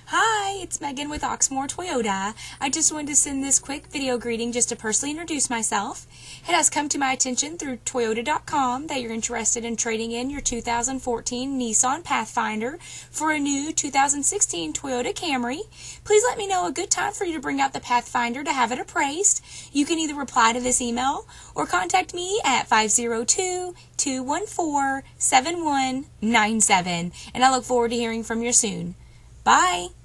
Hi, it's Megan with Oxmoor Toyota. I just wanted to send this quick video greeting just to personally introduce myself. It has come to my attention through Toyota.com that you're interested in trading in your 2014 Nissan Pathfinder for a new 2016 Toyota Camry. Please let me know a good time for you to bring out the Pathfinder to have it appraised. You can either reply to this email or contact me at 502-214-7197, and I look forward to hearing from you soon. Bye!